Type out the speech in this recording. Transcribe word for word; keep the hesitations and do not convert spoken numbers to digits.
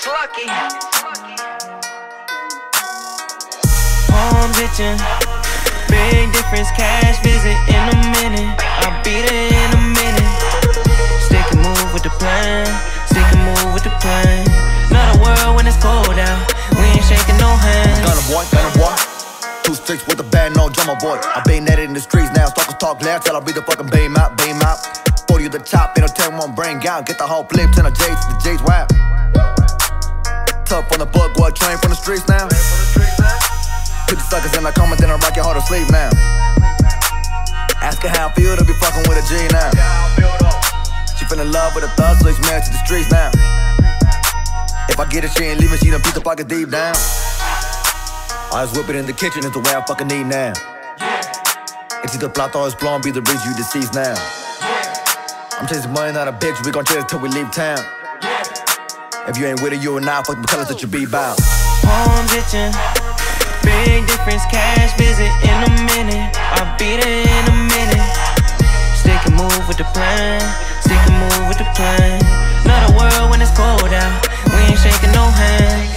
Slucky. Home bitchin', big difference, cash visit in a minute. I'll beat it in a minute. Stick and move with the plan, stick and move with the plan. Not a world when it's cold out, we ain't shaking no hands. Gunna boy, gunna boy. Two sticks with a band, no drummer boy. I been at it in the streets now, stalkers talk loud till I beat the fucking beam out, beam out. forty at the top, ain't no ten one brain out. Get the whole flip, turn the J's to the J's wap. Tough on the book, boy, train from the streets now. Put the suckers in the comment, then I rock your heart to sleep now. Ask her how I feel to be fucking with a G now. She fell in love with a thug, so she's married to the streets now. If I get it, she ain't leaving, she done beat the pocket deep down. I just whip it in the kitchen, it's the way I fucking need now. And see the plot always blonde, be the bridge you deceased now. I'm chasing money, not a bitch, we gon' chase it till we leave town. If you ain't with it, you and I, fuck the colors that you be bout. Home bitchin', big difference, cash visit in a minute. I'll beat it in a minute. Stick and move with the plan, stick and move with the plan. Not a world when it's cold out, we ain't shaking no hands.